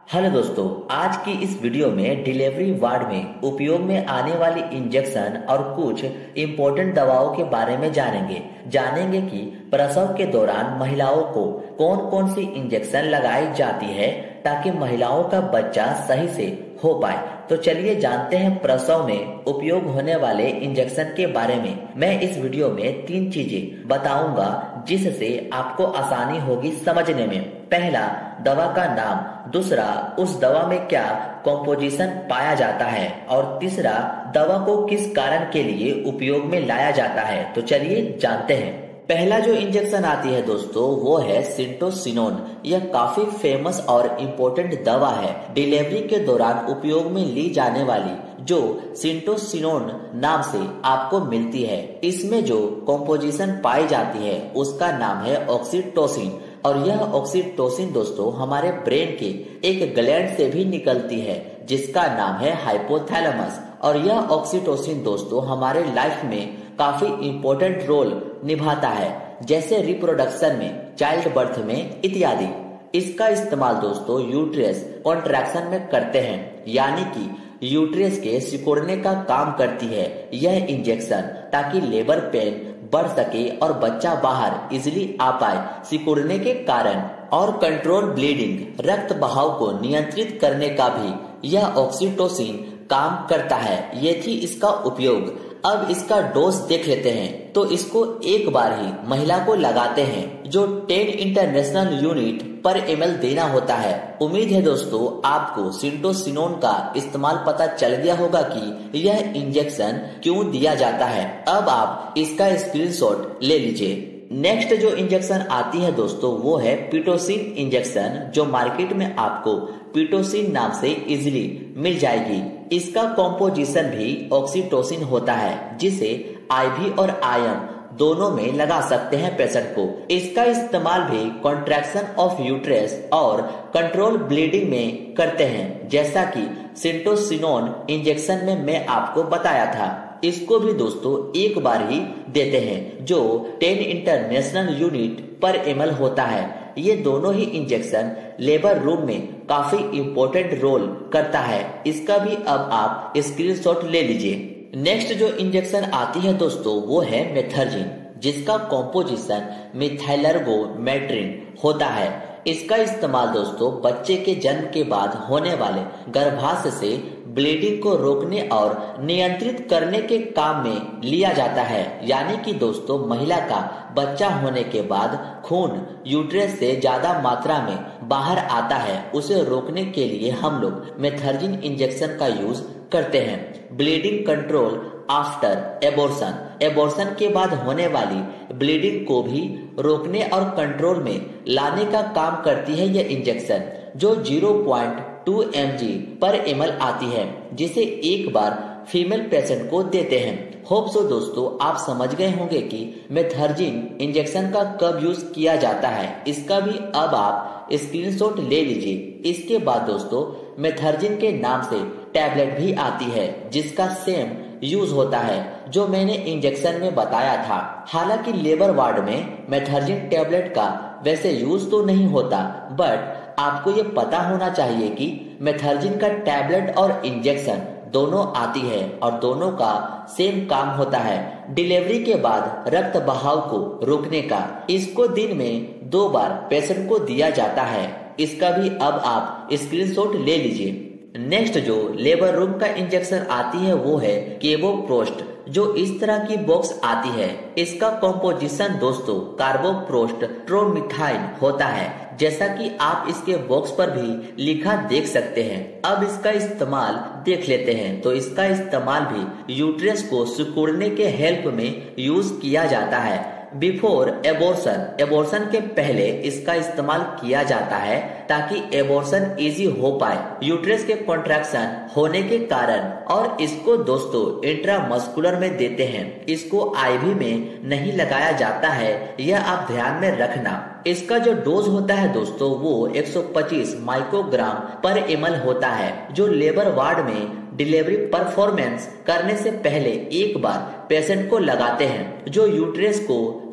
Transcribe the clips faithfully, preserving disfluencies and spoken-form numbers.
Hello दोस्तों, आज की इस वीडियो में डिलीवरी वार्ड में उपयोग में आने वाली इंजेक्शन और कुछ इम्पोर्टेंट दवाओं के बारे में जानेंगे जानेंगे कि प्रसव के दौरान महिलाओं को कौन कौन सी इंजेक्शन लगाई जाती है ताकि महिलाओं का बच्चा सही से हो पाए। तो चलिए जानते हैं प्रसव में उपयोग होने वाले इंजेक्शन के बारे में। मैं इस वीडियो में तीन चीजें बताऊंगा जिससे आपको आसानी होगी समझने में। पहला, दवा का नाम। दूसरा, उस दवा में क्या कॉम्पोजिशन पाया जाता है। और तीसरा, दवा को किस कारण के लिए उपयोग में लाया जाता है। तो चलिए जानते हैं। पहला जो इंजेक्शन आती है दोस्तों वो है सिंटोसिनोन। यह काफी फेमस और इम्पोर्टेंट दवा है। डिलीवरी के दौरान उपयोग में ली जाने वाली जो सिंटोसिनोन नाम से आपको मिलती है, इसमें जो कॉम्पोजिशन पाई जाती है उसका नाम है ऑक्सीटोसिन। और यह ऑक्सीटोसिन दोस्तों हमारे ब्रेन के एक ग्लैंड से भी निकलती है जिसका नाम है हाइपोथैलेमस। और यह ऑक्सीटोसिन दोस्तों हमारे लाइफ में काफी इम्पोर्टेंट रोल निभाता है, जैसे रिप्रोडक्शन में, चाइल्ड बर्थ में इत्यादि। इसका इस्तेमाल दोस्तों यूट्रस कॉन्ट्रैक्शन में करते हैं, यानी कि यूट्रस के सिकुड़ने का काम करती है यह इंजेक्शन, ताकि लेबर पेन बढ़ सके और बच्चा बाहर इजिली आ पाए सिकुड़ने के कारण। और कंट्रोल ब्लीडिंग, रक्त बहाव को नियंत्रित करने का भी यह ऑक्सीटोसिन काम करता है। ये थी इसका उपयोग। अब इसका डोज देख लेते हैं। तो इसको एक बार ही महिला को लगाते हैं, जो टेन इंटरनेशनल यूनिट पर एमएल देना होता है। उम्मीद है दोस्तों आपको सिंटोसिनोन का इस्तेमाल पता चल गया होगा कि यह इंजेक्शन क्यों दिया जाता है। अब आप इसका स्क्रीनशॉट ले लीजिए। नेक्स्ट जो इंजेक्शन आती है दोस्तों वो है पिटोसिन इंजेक्शन, जो मार्केट में आपको पिटोसिन नाम से इजिली मिल जाएगी। इसका कॉम्पोजिशन भी ऑक्सीटोसिन होता है, जिसे आईवी और आईएम दोनों में लगा सकते हैं पेशेंट को। इसका इस्तेमाल भी कॉन्ट्रैक्शन ऑफ यूट्रस और कंट्रोल ब्लीडिंग में करते हैं, जैसा कि सिंटोसिनोन इंजेक्शन में मैं आपको बताया था। इसको भी दोस्तों एक बार ही देते हैं, जो टेन इंटरनेशनल यूनिट पर एमएल होता है। ये दोनों ही इंजेक्शन लेबर रूम में काफी इम्पोर्टेंट रोल करता है। इसका भी अब आप स्क्रीनशॉट ले लीजिए। नेक्स्ट जो इंजेक्शन आती है दोस्तों वो है मेथर्जिन, जिसका कॉम्पोजिशन मिथाइलर्गोमेट्रिन होता है। इसका इस्तेमाल दोस्तों बच्चे के जन्म के बाद होने वाले गर्भाशय से ब्लीडिंग को रोकने और नियंत्रित करने के काम में लिया जाता है। यानी कि दोस्तों महिला का बच्चा होने के बाद खून यूट्रस से ज्यादा मात्रा में बाहर आता है, उसे रोकने के लिए हम लोग मेथर्जिन इंजेक्शन का यूज करते हैं। Bleeding control after abortion, abortion के बाद होने वाली ब्लीडिंग को भी रोकने और कंट्रोल में लाने का काम करती है यह इंजेक्शन, जो zero point two M G पर एमएल आती है, जिसे एक बार फीमेल पेशेंट को देते हैं। होप सो दोस्तों आप समझ गए होंगे कि मेथर्जिन इंजेक्शन का कब यूज किया जाता है। इसका भी अब आप स्क्रीनशॉट ले लीजिए। इसके बाद दोस्तों मेथर्जिन के नाम से टैबलेट भी आती है, जिसका सेम यूज होता है जो मैंने इंजेक्शन में बताया था। हालांकि लेबर वार्ड में मेथर्जिन टैबलेट का वैसे यूज तो नहीं होता, बट आपको ये पता होना चाहिए कि मेथर्जिन का टैबलेट और इंजेक्शन दोनों आती है और दोनों का सेम काम होता है, डिलीवरी के बाद रक्त बहाव को रोकने का। इसको दिन में दो बार पेशेंट को दिया जाता है। इसका भी अब आप स्क्रीनशॉट ले लीजिए। नेक्स्ट जो लेबर रूम का इंजेक्शन आती है वो है केवोप्रोस्ट, जो इस तरह की बॉक्स आती है। इसका कॉम्पोजिशन दोस्तों कार्बोप्रोस्ट ट्रोमिथाइन होता है, जैसा कि आप इसके बॉक्स पर भी लिखा देख सकते हैं। अब इसका इस्तेमाल देख लेते हैं। तो इसका इस्तेमाल भी यूट्रस को सिकुड़ने के हेल्प में यूज किया जाता है। बिफोर एबॉर्शन, एबॉर्शन के पहले इसका इस्तेमाल किया जाता है ताकि एबॉर्शन इजी हो पाए यूट्रस के कॉन्ट्रैक्शन होने के कारण। और इसको दोस्तों इंट्रामस्कुलर में देते हैं, इसको आईवी में नहीं लगाया जाता है, यह आप ध्यान में रखना। इसका जो डोज होता है दोस्तों वो एक सौ पच्चीस माइक्रोग्राम पर एमएल होता है, जो लेबर वार्ड में डिलीवरी परफॉर्मेंस करने से पहले एक बार पेशेंट को लगाते हैं, जो यूट्रस को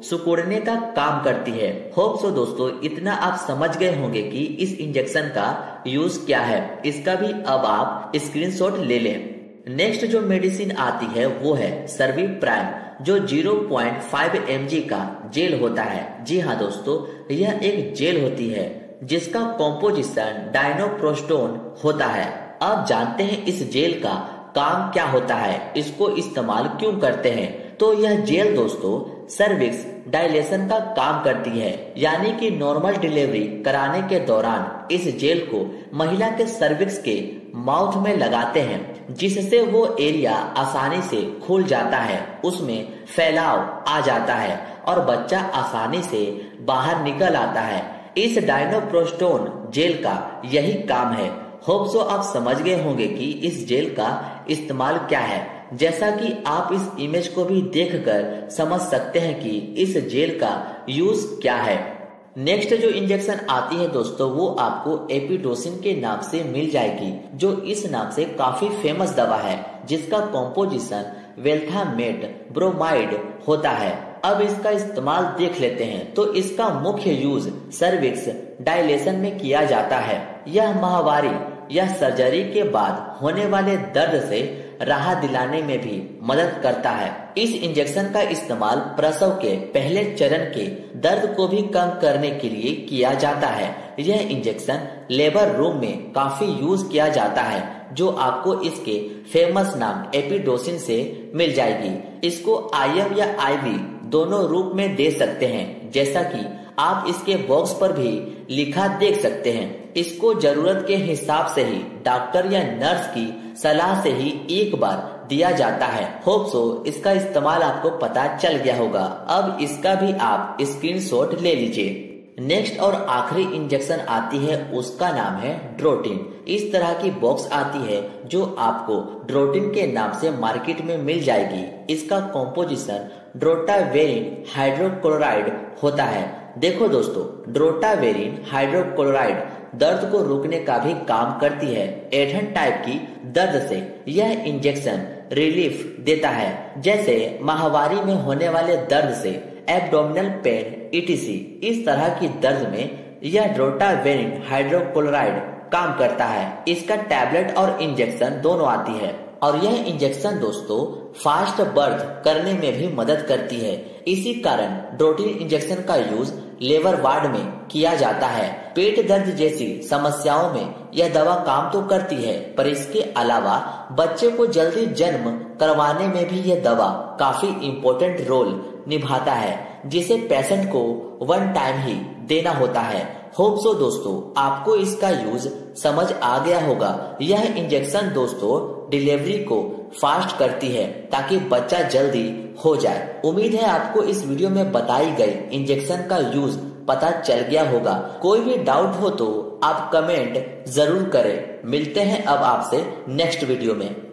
सिकुड़ने का काम करती है। होप सो दोस्तों इतना आप समझ गए होंगे कि इस इंजेक्शन का यूज क्या है। इसका भी अब आप स्क्रीनशॉट ले लें। नेक्स्ट जो मेडिसिन आती है वो है सर्वी प्राइम, जो zero point five M G का जेल होता है। जी हाँ दोस्तों, यह एक जेल होती है जिसका कॉम्पोजिशन डायनोप्रोस्टोन होता है। अब जानते हैं इस जेल का काम क्या होता है, इसको इस्तेमाल क्यों करते हैं। तो यह जेल दोस्तों सर्विक्स डायलेशन का काम करती है, यानी कि नॉर्मल डिलीवरी कराने के दौरान इस जेल को महिला के सर्विक्स के माउथ में लगाते हैं, जिससे वो एरिया आसानी से खुल जाता है, उसमें फैलाव आ जाता है और बच्चा आसानी से बाहर निकल आता है। इस डायनोप्रोस्टोन जेल का यही काम है। होप सो आप समझ गए होंगे कि इस जेल का इस्तेमाल क्या है, जैसा कि आप इस इमेज को भी देखकर समझ सकते हैं कि इस जेल का यूज क्या है। नेक्स्ट जो इंजेक्शन आती है दोस्तों वो आपको एपिडोसिन के नाम से मिल जाएगी, जो इस नाम से काफी फेमस दवा है, जिसका कॉम्पोजिशन वेल्थामेट ब्रोमाइड होता है। अब इसका इस्तेमाल देख लेते हैं। तो इसका मुख्य यूज सर्विक्स डायलेशन में किया जाता है। यह माहवारी या सर्जरी के बाद होने वाले दर्द से राहत दिलाने में भी मदद करता है। इस इंजेक्शन का इस्तेमाल प्रसव के पहले चरण के दर्द को भी कम करने के लिए किया जाता है। यह इंजेक्शन लेबर रूम में काफी यूज किया जाता है, जो आपको इसके फेमस नाम एपिडोसिन से मिल जाएगी। इसको आई एम या आई वी दोनों रूप में दे सकते हैं, जैसा कि आप इसके बॉक्स पर भी लिखा देख सकते हैं। इसको जरूरत के हिसाब से ही डॉक्टर या नर्स की सलाह से ही एक बार दिया जाता है। होप सो इसका इस्तेमाल आपको पता चल गया होगा। अब इसका भी आप स्क्रीनशॉट ले लीजिए। नेक्स्ट और आखिरी इंजेक्शन आती है, उसका नाम है ड्रोटिन। इस तरह की बॉक्स आती है जो आपको ड्रोटिन के नाम से मार्केट में मिल जाएगी। इसका कॉम्पोजिशन ड्रोटावेरिन हाइड्रोक्लोराइड होता है। देखो दोस्तों, ड्रोटावेरिन हाइड्रोक्लोराइड दर्द को रोकने का भी काम करती है। एठन टाइप की दर्द से यह इंजेक्शन रिलीफ देता है, जैसे माहवारी में होने वाले दर्द से, एब्डोमिनल पेन, इटीसी। इस तरह की दर्द में यह ड्रोटावेरिन हाइड्रोक्लोराइड काम करता है। इसका टैबलेट और इंजेक्शन दोनों आती है, और यह इंजेक्शन दोस्तों फास्ट बर्थ करने में भी मदद करती है। इसी कारण ड्रोटिन इंजेक्शन का यूज लेबर वार्ड में किया जाता है। पेट दर्द जैसी समस्याओं में यह दवा काम तो करती है, पर इसके अलावा बच्चे को जल्दी जन्म करवाने में भी यह दवा काफी इम्पोर्टेंट रोल निभाता है, जिसे पेशेंट को वन टाइम ही देना होता है। होप सो दोस्तों आपको इसका यूज समझ आ गया होगा। यह इंजेक्शन दोस्तों डिलीवरी को फास्ट करती है, ताकि बच्चा जल्दी हो जाए। उम्मीद है आपको इस वीडियो में बताई गई इंजेक्शन का यूज पता चल गया होगा। कोई भी डाउट हो तो आप कमेंट जरूर करें। मिलते हैं अब आपसे नेक्स्ट वीडियो में।